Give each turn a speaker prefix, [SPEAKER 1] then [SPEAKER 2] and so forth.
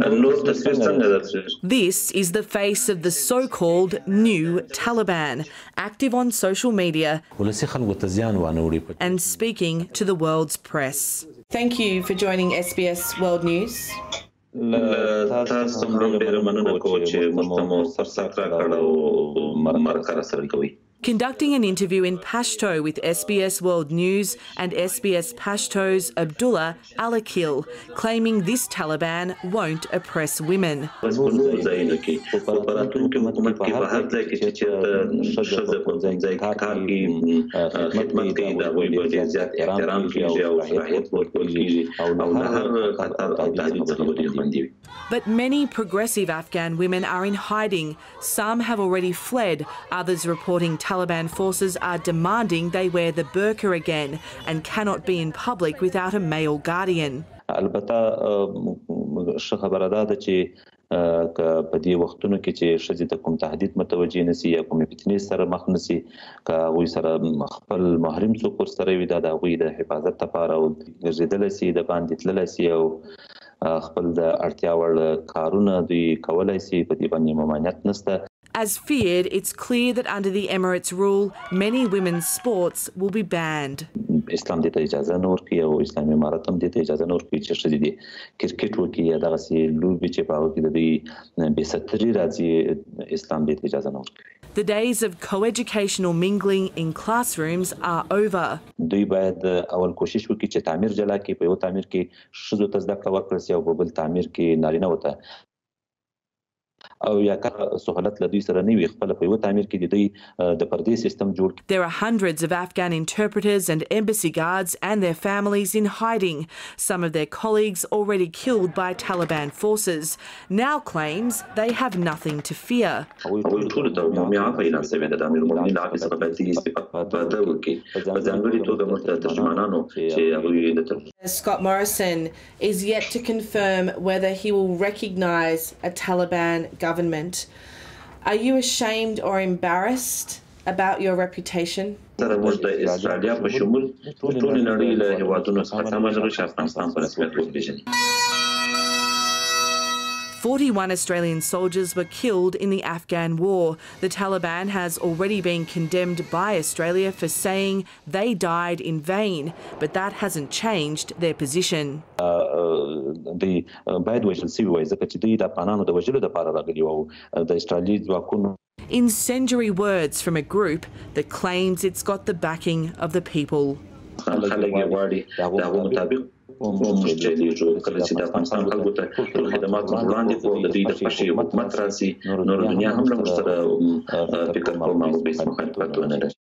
[SPEAKER 1] This is the face of the so-called new Taliban, active on social media and speaking to the world's press. Thank you for joining SBS World News. Conducting an interview in Pashto with SBS World News and SBS Pashto's Abdullah Alakil, claiming this Taliban won't oppress women. But many progressive Afghan women are in hiding. Some have already fled, others reporting Taliban forces are demanding they wear the burqa again and cannot be in public without a male guardian.
[SPEAKER 2] په دې وختونو کې چې ښځې ته کوم تهدید متوجه نشي یا کومې فتنې سره مخ نشي که هغوی سره خپل محرم څوک ورسره وي دا د هغوی د حفاظت لپاره ګرځېدلی شي د باندې تللی شي او خپل د اړتیا وړ کارونه دوی کولی شي په دې باندې ممانعت نشته.
[SPEAKER 1] As feared, it's clear that under the Emirates' rule, many women's sports will be banned.
[SPEAKER 2] اسلام دې ته اجازه نه ورکوي او اسلامي امارت هم دې ته اجازه نه ورکوي چې ښځې دې کرکټ وکړي یا دغسې لوبې چې په هغو کې د دوی بې ستري راځي اسلام دې ته اجازه نه ورکوي.
[SPEAKER 1] The days of co-educational mingling in classrooms are over.
[SPEAKER 2] دوی باید اول کوشش وکړي چې تعمیر جلا کړي په یو تعمیر کې ښځو ته زده کړه ورکړل شي او په بل تعمیر کې نارینه‌وو ته او یا سہولت له دوی سره نه وي خپل په یو تعمیر کې د دوی د پردې سیستم جوړ.
[SPEAKER 1] There are hundreds of Afghan interpreters and embassy guards and their families in hiding. Some of their colleagues already killed by Taliban forces now claims they have nothing to fear. Scott Morrison is yet to confirm whether he will recognise a Taliban government. Are you ashamed or embarrassed about your reputation? 41 Australian soldiers were killed in the Afghan war. The Taliban has already been condemned by Australia for saying they died in vain, but that hasn't changed their position. Incendiary words from a group that claims it's got the backing of the people. کله چې د افغانستان خلکو ته ټول خدمات وړاندې کړو د دوی د خوښۍ حکومت راسي نور دنیا هم له موږ سره فکر کوم او به مخالفت ونه لري.